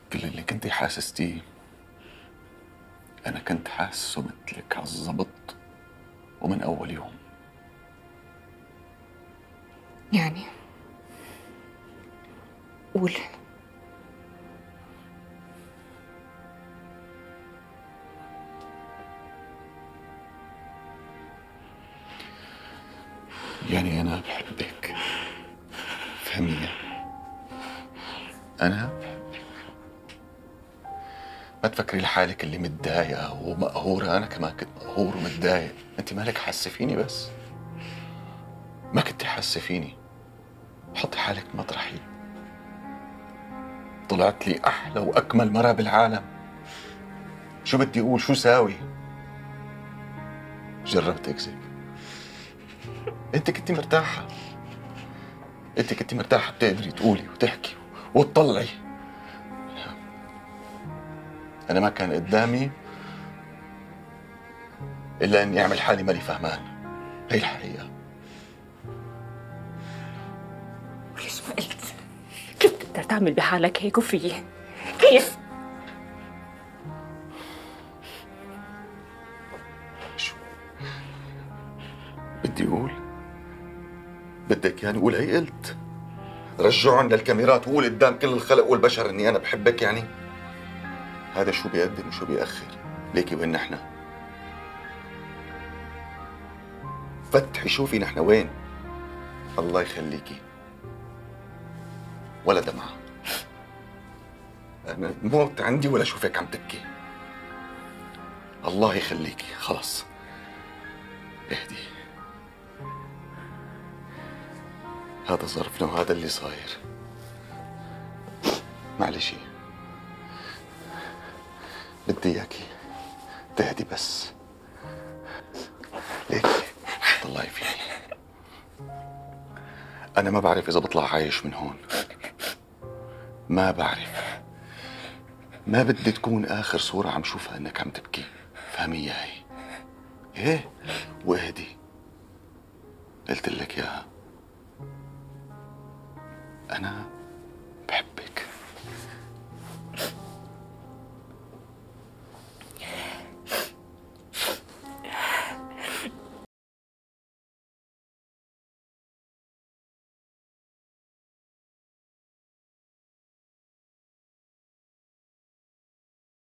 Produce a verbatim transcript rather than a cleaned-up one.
كل اللي كنتي حاسستيه أنا كنت حاسه مثلك عالظبط ومن أول يوم. يعني قول. يعني أنا بحبك، فهميني؟ أنا بحبك. ما تفكري لحالك اللي متضايقة ومقهورة، أنا كمان كنت مقهور ومتضايق. أنت مالك حاسة فيني؟ بس ما كنتي حاسة فيني. حطي حالك مطرحي. طلعت لي أحلى وأكمل مرة بالعالم. شو بدي أقول؟ شو ساوي؟ جربت أكذب. أنت كنتي مرتاحة. أنت كنتي مرتاحة بتقدري تقولي وتحكي وتطلعي. أنا ما كان قدامي إلا إني أعمل حالي مالي فهمان. هي الحقيقة. وليش ما قلت؟ كيف بتقدر تعمل بحالك هيك وفيي؟ كيف؟ شو بدي أقول؟ بدك يعني أقول هي قلت؟ رجعهم للكاميرات وقول قدام كل الخلق والبشر إني أنا بحبك يعني؟ هذا شو بيقدم وشو بيأخر؟ ليكي وين نحن؟ فتحي شوفي نحن وين. الله يخليكي. ولا دمعة. أنا موت عندي ولا أشوفك عم تبكي. الله يخليكي. خلص اهدي. هذا ظرفنا وهذا اللي صاير. معلشي. بدي اياكي تهدي بس. ليكي طلعي فيني. أنا ما بعرف إذا بطلع عايش من هون. ما بعرف. ما بدي تكون آخر صورة عم شوفها إنك عم تبكي. فهمي هي؟ إيه؟ واهدي. قلت لك ياها. أنا